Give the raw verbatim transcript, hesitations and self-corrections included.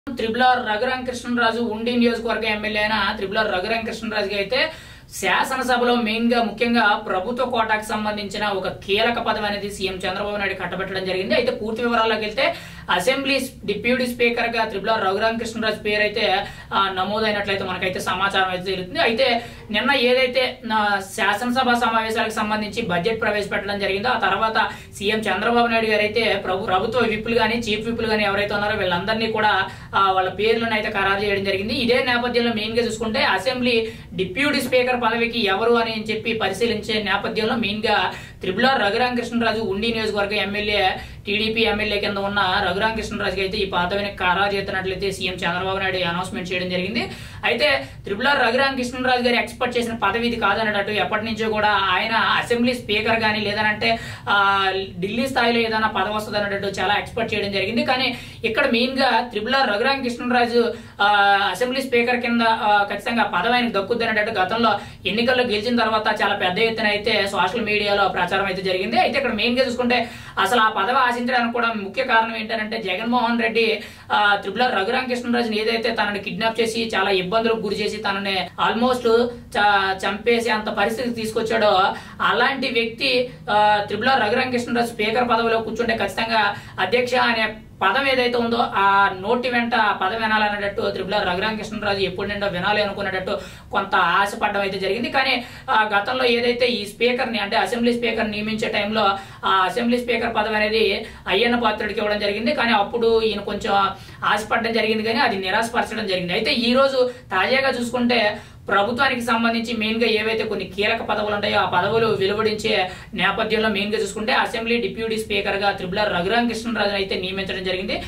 త్రిపుల రఘురామ కృష్ణరాజు ఉండి నియోజకవర్గ ఎమ్మెల్యే అయిన త్రిపుల రఘురామ కృష్ణరాజుకి అయితే శాసనసభలో మెయిన్ గా ముఖ్యంగా ప్రభుత్వ కోటాకు సంబంధించిన ఒక కీలక పదవి అనేది సీఎం చంద్రబాబు నాయుడు కట్టబెట్టడం జరిగింది. అయితే పూర్తి వివరాల్లోకి వెళ్తే అసెంబ్లీ డిప్యూటీ స్పీకర్ గా త్రిపుల రఘురామ కృష్ణరాజు పేరు అయితే నమోదైనట్లయితే మనకైతే సమాచారం అయితే జరుగుతుంది. అయితే నిన్న ఏదైతే శాసనసభ సమావేశాలకు సంబంధించి బడ్జెట్ ప్రవేశపెట్టడం జరిగిందో ఆ తర్వాత సీఎం చంద్రబాబు నాయుడు గారు అయితే ప్రభు ప్రభుత్వ విప్పులు గానీ చీఫ్ విప్పులు గానీ ఎవరైతే ఉన్నారో వీళ్ళందరినీ కూడా వాళ్ళ పేర్లను అయితే ఖరారు చేయడం జరిగింది. ఇదే నేపథ్యంలో మెయిన్ గా చూసుకుంటే అసెంబ్లీ డిప్యూటీ స్పీకర్ పదవికి ఎవరు అని చెప్పి పరిశీలించే నేపథ్యంలో మెయిన్ గా త్రిపుల రఘురామ కృష్ణరాజు ఉండి నియోజకవర్గ ఎమ్మెల్యే టీడీపీ ఎమ్మెల్యే కింద ఉన్న రఘురామ కృష్ణరాజుకి అయితే ఈ పదవిని ఖరారు చేస్తున్నట్లయితే సీఎం చంద్రబాబు నాయుడు అనౌన్స్మెంట్ చేయడం జరిగింది. అయితే త్రిపుల రఘురామ కృష్ణరాజు గారు ఎక్స్పెక్ట్ చేసిన పదవి ఇది కాదన్నట్టు ఎప్పటి నుంచో కూడా ఆయన అసెంబ్లీ స్పీకర్ గానీ లేదనంటే ఆ ఢిల్లీ స్థాయిలో ఏదైనా పదవి వస్తుంది అన్నట్టు చాలా ఎక్స్పెక్ట్ చేయడం జరిగింది. కానీ ఇక్కడ మెయిన్ గా త్రిపుల రఘురామ కృష్ణరాజు ఆ అసెంబ్లీ స్పీకర్ కింద ఖచ్చితంగా పదవి ఆయనకు దక్కుద్ది అన్నట్టు గతంలో ఎన్నికల్లో గెలిచిన తర్వాత చాలా పెద్ద ఎత్తున అయితే సోషల్ మీడియాలో ప్రచారం అయితే జరిగింది. అయితే ఇక్కడ మెయిన్ గా చూసుకుంటే అసలు ఆ పదవి ఆశించడానికి కూడా ముఖ్య కారణం ఏంటంటే జగన్మోహన్ రెడ్డి ఆ త్రిపుల రఘురామ కృష్ణరాజుని ఏదైతే తనని కిడ్నాప్ చేసి చాలా ఇబ్బందులకు గురి చేసి తనని ఆల్మోస్ట్ చంపేసి అంత పరిస్థితి తీసుకొచ్చాడో అలాంటి వ్యక్తి త్రిపుల రఘురామ కృష్ణరాజు స్పీకర్ పదవిలో కూర్చుంటే ఖచ్చితంగా అధ్యక్ష అనే పదం ఏదైతే ఉందో ఆ నోటి వెంట పదం వినాలనేటట్టు త్రిపుల రఘురామ కృష్ణరాజు ఎప్పుడు నిండా వినాలి అనుకునేటట్టు కొంత ఆశపడడం అయితే జరిగింది. కానీ ఆ గతంలో ఏదైతే ఈ స్పీకర్ ని అంటే అసెంబ్లీ స్పీకర్ నియమించే టైంలో ఆ అసెంబ్లీ స్పీకర్ పదవి అనేది అయ్యన్న పాత్రుడికి ఇవ్వడం జరిగింది. కానీ అప్పుడు ఈయన కొంచెం ఆశపడడం జరిగింది కానీ అది నిరాశపరచడం జరిగింది. అయితే ఈ రోజు తాజాగా చూసుకుంటే ప్రభుత్వానికి సంబంధించి మెయిన్ గా ఏవైతే కొన్ని కీలక పదవులు ఉంటాయో ఆ పదవులు వెలువడించే నేపథ్యంలో మెయిన్ గా చూసుకుంటే అసెంబ్లీ డిప్యూటీ స్పీకర్ గా త్రిపుల రఘురామ కృష్ణరాజు అయితే నియమించడం జరిగింది.